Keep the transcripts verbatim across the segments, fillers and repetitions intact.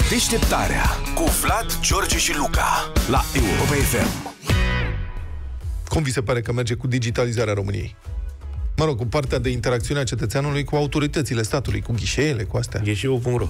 Deșteptarea cu Vlad, George și Luca la Europa F M. Cum vi se pare că merge cu digitalizarea României? Mă rog, cu partea de interacțiune a cetățeanului cu autoritățile statului, cu ghișeele, cu astea. Ghișeul punct ro.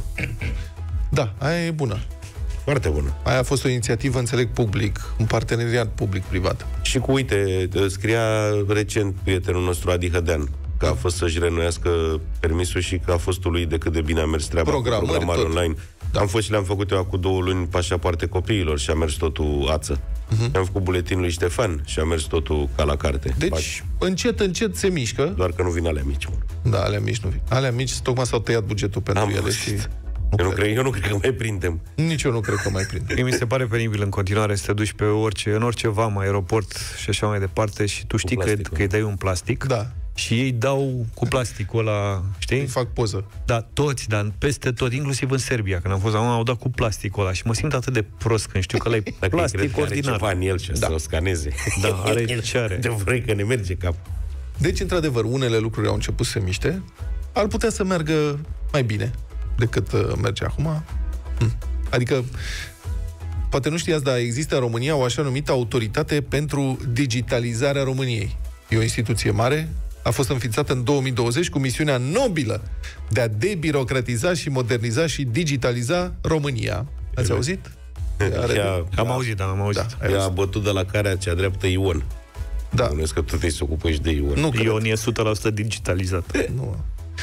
Da, aia e bună. Foarte bună. Aia a fost o inițiativă, înțeleg, public, un parteneriat public-privat. Și cu, uite, scria recent prietenul nostru, Adi Hădean, că a fost să-și reînnoiască permisul și că a fost lui de cât de bine a mers treaba cu programare online. Da. Am fost și le-am făcut eu cu două luni pașapoarte copiilor și a mers totul ață. Uh-huh. Am făcut buletinul lui Ștefan și a mers totul ca la carte. Deci, Pași. încet, încet se mișcă. Doar că nu vin alea mici. Mă. Da, alea mici nu vin. Alea mici, tocmai s-au tăiat bugetul pentru Am ele și... Nu eu, nu cred, eu nu cred că mai prindem. Nici eu nu cred că mai prindem. Mi se pare penibil în continuare să te duci pe orice, în orice vamă, aeroport și așa mai departe și tu știi că, că îi dai un plastic. Da. Și ei dau cu plasticul ăla, știi? Îi fac poză. Da, toți, dar peste tot, inclusiv în Serbia, când am fost, au dat cu plasticul ăla și mă simt atât de prost când știu că ăla e plastic ordinar. Ceva în el și da. Să o scaneze. Da, are ce are. De vrei că ne merge cap. Deci, într-adevăr, unele lucruri au început să se miște. Ar putea să meargă mai bine decât uh, merge acum. Hm. Adică, poate nu știați, dar există în România o așa numită autoritate pentru digitalizarea României. E o instituție mare, a fost înființată în două mii douăzeci cu misiunea nobilă de a debirocratiza și moderniza și digitaliza România. Ați auzit? Ea, am auzit, da, am auzit. Da, ea a bătut de la care cea dreaptă Ion. Da. Bănuiesc că tot se ocupă și de Ion. Nu Ion e o sută la sută digitalizat. E, nu.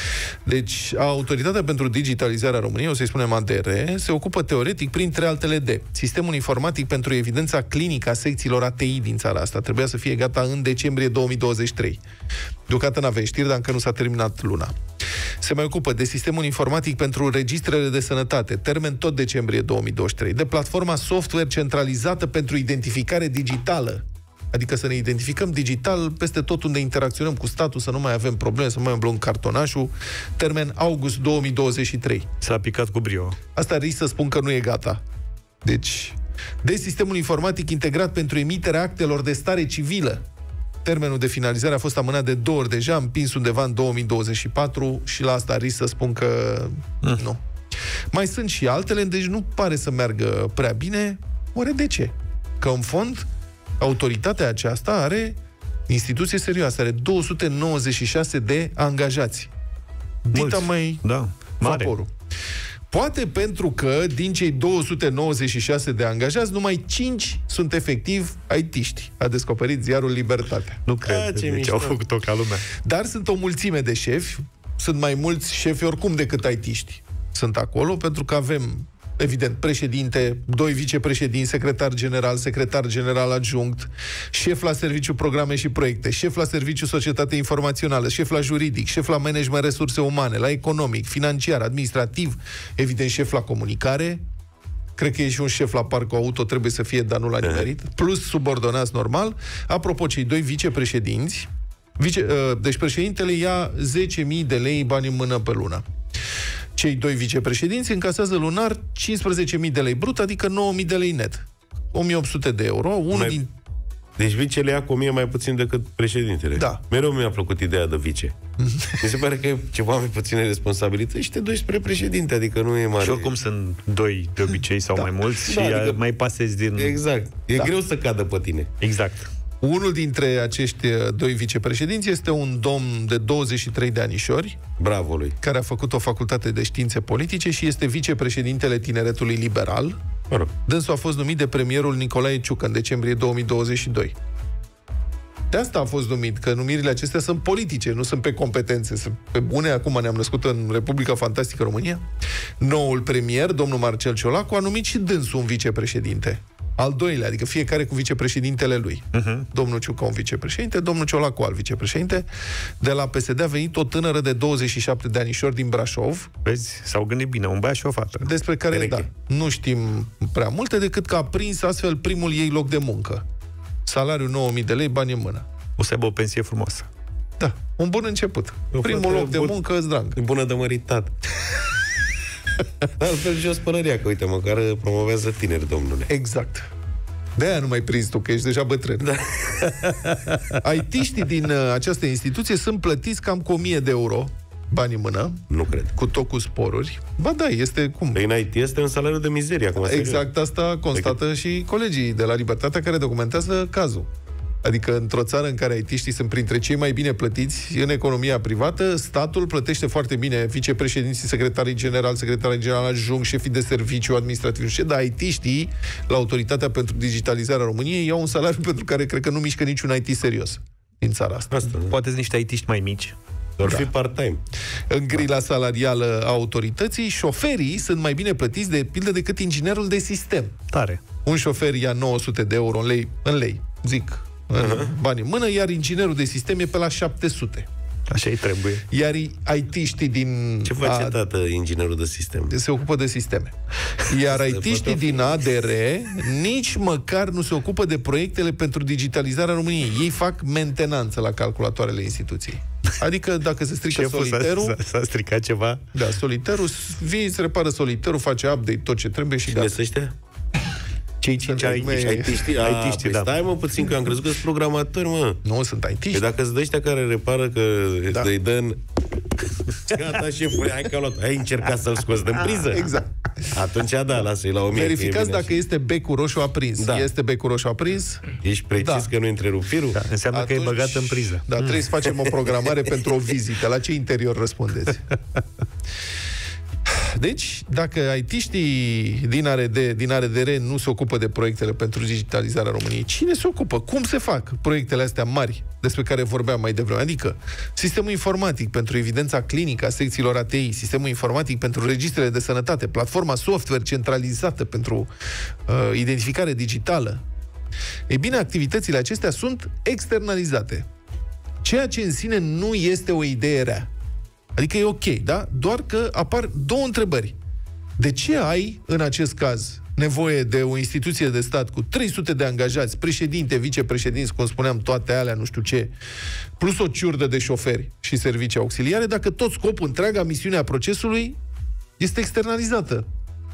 Deci, Autoritatea pentru Digitalizarea României, o să-i spunem A D R, se ocupă teoretic, printre altele, de Sistemul Informatic pentru Evidența Clinică a secțiilor A T I din țara asta. Trebuia să fie gata în decembrie două mii douăzeci și trei. Deocamdată n-avem știri, dar încă nu s-a terminat luna. Se mai ocupă de Sistemul Informatic pentru Registrele de Sănătate, termen tot decembrie două mii douăzeci și trei, de Platforma Software Centralizată pentru Identificare Digitală, adică să ne identificăm digital peste tot unde interacționăm cu statul, să nu mai avem probleme, să nu mai umblăm cartonașul. Termen august două mii douăzeci și trei. S-a picat cu brio. Asta risc să spun că nu e gata. Deci, de Sistemul Informatic Integrat pentru Emiterea Actelor de Stare Civilă. Termenul de finalizare a fost amânat de două ori deja, împins undeva în două mii douăzeci și patru și la asta risc să spun că mm. nu. Mai sunt și altele, deci nu pare să meargă prea bine. Oare de ce? Că în fond autoritatea aceasta are instituție serioasă, are două sute nouăzeci și șase de angajați. Dita mai da, mare. Vaporul. Poate pentru că din cei două sute nouăzeci și șase de angajați, numai cinci sunt efectiv I T-ști. A descoperit ziarul Libertatea. Nu cred, A, ce deci au făcut-o ca lumea. Dar sunt o mulțime de șefi, sunt mai mulți șefi oricum decât I T-ști. Sunt acolo pentru că avem, evident, președinte, doi vicepreședinți, secretar general, secretar general adjunct, șef la serviciu programe și proiecte, șef la serviciu societate informațională, șef la juridic, șef la management resurse umane, la economic, financiar, administrativ, evident, șef la comunicare. Cred că e și un șef la parcul auto, trebuie să fie, dar nu l-a nimerit. Plus subordonați normal. Apropo, cei doi vicepreședinți, vice, deci președintele ia zece mii de lei bani în mână pe lună. Cei doi vicepreședinți încasează lunar cincisprezece mii de lei brut, adică nouă mii de lei net. o mie opt sute de euro. Unul mai... din... Deci vicele ia cu o mie mai puțin decât președintele. Da. Mereu mi-a plăcut ideea de vice. Mi se pare că e ceva mai puține responsabilități și te duci spre președinte, adică nu e mare. Și oricum sunt doi de obicei sau da. mai mulți da, și adică... mai pasezi din... Exact. E da. greu să cadă pe tine. Exact. Unul dintre acești doi vicepreședinți este un domn de douăzeci și trei de anișori. Bravo lui. Care a făcut o facultate de științe politice și este vicepreședintele Tineretului Liberal. Mă rog. Dânsul a fost numit de premierul Nicolae Ciucă în decembrie două mii douăzeci și doi. De asta a fost numit, că numirile acestea sunt politice, nu sunt pe competențe, sunt pe bune. Acum ne-am născut în Republica Fantastică România. Noul premier, domnul Marcel Ciolacu, a numit și dânsul un vicepreședinte. Al doilea, adică fiecare cu vicepreședintele lui. Uh-huh. Domnul Ciucă un vicepreședinte, domnul Ciolacu al vicepreședinte. De la P S D a venit o tânără de douăzeci și șapte de anișori din Brașov. Vezi, s-au gândit bine, un băiat și o fată. Despre care, da, nu știm prea multe, decât că a prins astfel primul ei loc de muncă. Salariul nouă mii de lei, bani în mână. O să aibă o pensie frumoasă. Da, un bun început. O primul loc de bun, muncă, îți drag. E bună de măritat. Altfel și o spălăria, că uite, măcar promovează tineri, domnule. Exact. De-aia nu mai prins tu, că ești deja bătrân. Da. I T-știi din uh, această instituție sunt plătiți cam cu o mie de euro bani în mână. Nu cred. Cu tot cu sporuri. Ba da, este cum? Păi în I T este un salariu de mizerie acum. Exact serios. Asta constată Decât... și colegii de la Libertatea care documentează cazul. Adică într-o țară în care I T-știi sunt printre cei mai bine plătiți în economia privată, statul plătește foarte bine vicepreședinții, secretarii general, secretarii general adjunct, șefii de serviciu administrativ și dar I T-știi la Autoritatea pentru Digitalizarea României iau un salariu pentru care cred că nu mișcă niciun I T serios din țara asta. asta Poate sunt niște I T-ști mai mici. Or fi da. part-time. În grila salarială a autorității, șoferii sunt mai bine plătiți de pildă decât inginerul de sistem. Tare. Un șofer ia nouă sute de euro în lei, în lei zic, în uh-huh. bani în mână, iar inginerul de sistem e pe la șapte sute. Așa-i trebuie. Iar I T-știi din... Ce face, a... tată, inginerul de sistem? Se ocupă de sisteme. Iar I T-știi din A D R nici măcar nu se ocupă de proiectele pentru digitalizarea României. Ei fac mentenanță la calculatoarele instituției. Adică dacă se strică Șeful soliterul... S-a, s-a stricat ceva? Da, soliterul, vii, se repară soliterul, face update, tot ce trebuie și gata. Cine ăștia? Cei cinci I T-știi, da. Stai, mă, puțin, că am crezut că sunt programatori, mă. Nu, sunt I T-ști. Păi dacă sunt ăștia care repară că da. îi dă în... Gata, șefule, hai că luat. Ai încercat să-l scoți din priză? Exact. Atunci, da, lasă-i la o mie. Verificați dacă este becul roșu aprins. Da. Este becul roșu aprins? Ești precis da. că nu întrerup firul? Da. Înseamnă Atunci, că e băgat în priză. Da, trebuie să facem o programare pentru o vizită. La ce interior răspundeți? Deci, dacă I T-știi din R D, din R D R nu se ocupă de proiectele pentru digitalizarea României, cine se ocupă? Cum se fac proiectele astea mari despre care vorbeam mai devreme? Adică sistemul informatic pentru evidența clinică a secțiilor A T I, sistemul informatic pentru registrele de sănătate, platforma software centralizată pentru uh, identificare digitală. Ei bine, activitățile acestea sunt externalizate. Ceea ce în sine nu este o idee rea. Adică e ok, da? Doar că apar două întrebări. De ce ai, în acest caz, nevoie de o instituție de stat cu trei sute de angajați, președinte, vicepreședinți, cum spuneam, toate alea, nu știu ce, plus o ciurdă de șoferi și servicii auxiliare, dacă tot scopul, întreaga misiune a procesului este externalizată?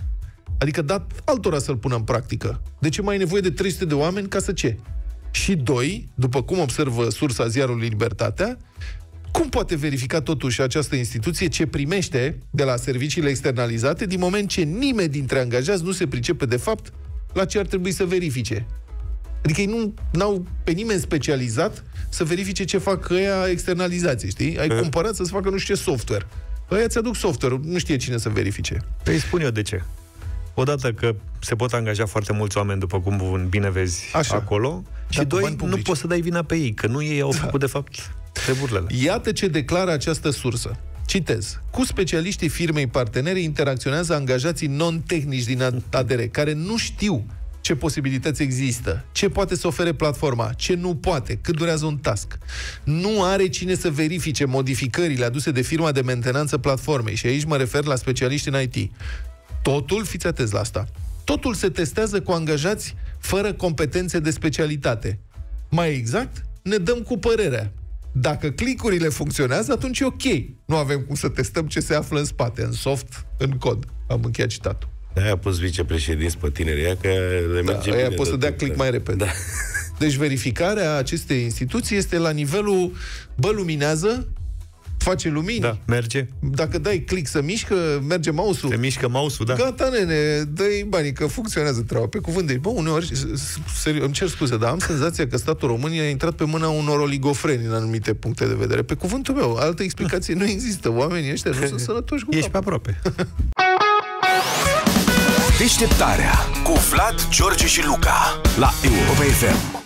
Adică dat altora să-l pună în practică. De ce mai ai nevoie de trei sute de oameni ca să ce? Și doi, după cum observă sursa ziarului Libertatea, cum poate verifica totuși această instituție ce primește de la serviciile externalizate din moment ce nimeni dintre angajați nu se pricepe de fapt la ce ar trebui să verifice? Adică ei nu au pe nimeni specializat să verifice ce fac ăia externalizații, știi? Ai cumpărat să-ți facă nu știu ce software. Ăia ți-aduc software, nu știe cine să verifice. Păi spun eu de ce. Odată că se pot angaja foarte mulți oameni, după cum bine vezi Așa. acolo, și Dar doi, nu poți să dai vina pe ei, că nu ei au da. făcut de fapt treburile. Iată ce declară această sursă. Citez. Cu specialiștii firmei partenere interacționează angajații non-tehnici din A D R, care nu știu ce posibilități există, ce poate să ofere platforma, ce nu poate, cât durează un task. Nu are cine să verifice modificările aduse de firma de mentenanță platformei, și aici mă refer la specialiști în I T. Totul, fiți atenți la asta, totul se testează cu angajați fără competențe de specialitate. Mai exact, ne dăm cu părerea. Dacă clicurile funcționează, atunci e ok. Nu avem cum să testăm ce se află în spate, în soft, în cod. Am încheiat citatul. De-aia a pus vicepreședinți pe tinerii, că le merge da, bine. Poți să dea click mai repede. Da. Deci verificarea acestei instituții este la nivelul, bă, luminează, face lumini. Da, merge. Dacă dai click să mișcă, merge mouse-ul. Se mișcă mouse-ul, da. Gata, nene, dă-i banii, că funcționează treaba. Pe cuvânt de... Bă, uneori, serios, îmi cer scuze, dar am senzația că statul României a intrat pe mâna unor oligofreni în anumite puncte de vedere. Pe cuvântul meu, altă explicație nu există. Oamenii ăștia nu sunt sănătoși cu Ești pe aproape. Deșteptarea cu Vlad, George și Luca la Europa F M.